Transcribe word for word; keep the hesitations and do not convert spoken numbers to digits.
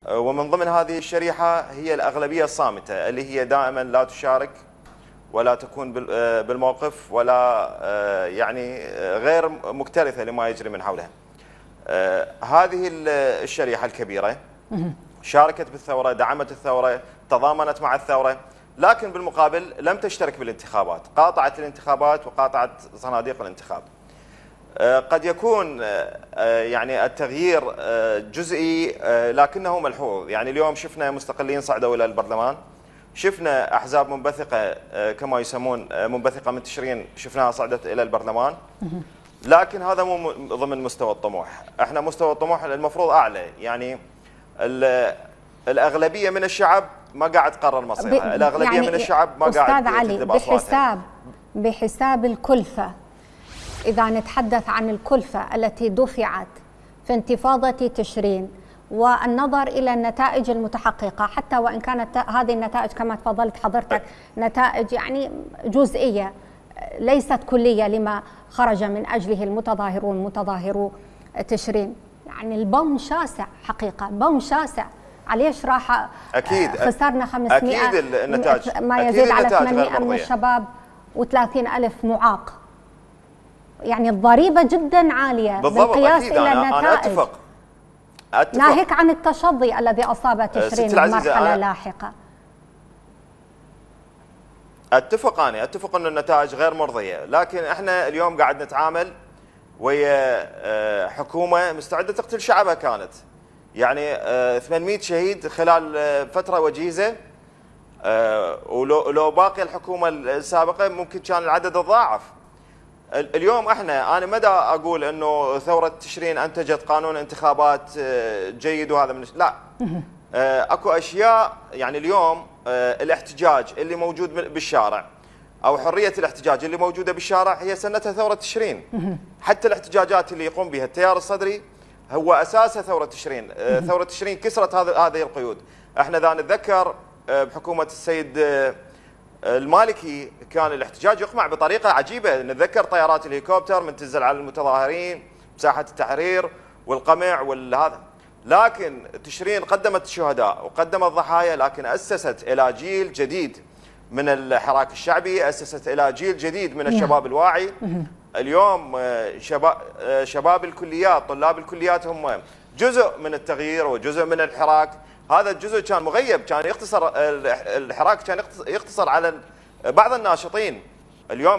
ومن ضمن هذه الشريحة هي الأغلبية الصامتة اللي هي دائما لا تشارك ولا تكون بالموقف ولا يعني غير مكترثة لما يجري من حولها. هذه الشريحة الكبيرة شاركت بالثورة، دعمت الثورة، تضامنت مع الثورة، لكن بالمقابل لم تشترك بالانتخابات، قاطعت الانتخابات وقاطعت صناديق الانتخاب. قد يكون يعني التغيير جزئي لكنه ملحوظ. يعني اليوم شفنا مستقلين صعدوا إلى البرلمان، شفنا أحزاب منبثقة كما يسمون منبثقة من تشرين شفناها صعدت إلى البرلمان، لكن هذا مو ضمن مستوى الطموح. احنا مستوى الطموح المفروض أعلى. يعني الأغلبية من الشعب ما قاعد تقرر مصيرها، الأغلبية يعني من الشعب ما قاعد أستاذ علي بحساب بحساب الكلفة، إذا نتحدث عن الكلفة التي دفعت في انتفاضة تشرين والنظر إلى النتائج المتحققة، حتى وإن كانت هذه النتائج كما تفضلت حضرتك نتائج يعني جزئية ليست كلية لما خرج من أجله المتظاهرون متظاهرو تشرين، يعني البوم شاسع حقيقة، بوم شاسع. عليش راح أكيد خسرنا خمسمئة أكيد النتائج ما يزيد على ثمانمئة من الشباب وثلاثين ألف معاق، يعني الضريبة جدا عالية بالقياس إلى النتائج. أنا أتفق. أتفق. ناهيك عن التشظي الذي أصاب تشرين بمرحلة لاحقة. أتفق أنا أتفق أن النتائج غير مرضية، لكن إحنا اليوم قاعد نتعامل ويا حكومة مستعدة تقتل شعبها. كانت يعني ثمانمئة شهيد خلال فترة وجيزة، ولو باقي الحكومة السابقة ممكن كان العدد الضاعف. اليوم احنا انا مدى اقول انه ثوره تشرين انتجت قانون انتخابات جيد وهذا من لا، اكو اشياء. يعني اليوم الاحتجاج اللي موجود بالشارع او حريه الاحتجاج اللي موجوده بالشارع هي سنتها ثوره تشرين. حتى الاحتجاجات اللي يقوم بها التيار الصدري هو اساسها ثوره تشرين. ثوره تشرين كسرت هذه القيود. احنا اذا نتذكر بحكومه السيد المالكي كان الاحتجاج يقمع بطريقة عجيبة. نتذكر طيارات الهليكوبتر من تنزل على المتظاهرين بساحة التحرير والقمع والهذا، لكن تشرين قدمت الشهداء وقدمت ضحايا، لكن أسست إلى جيل جديد من الحراك الشعبي، أسست إلى جيل جديد من الشباب الواعي. اليوم شباب شباب الكليات، طلاب الكليات هم جزء من التغيير وجزء من الحراك. هذا الجزء كان مغيب، كان يختصر الحراك كان يختصر على بعض الناشطين. اليوم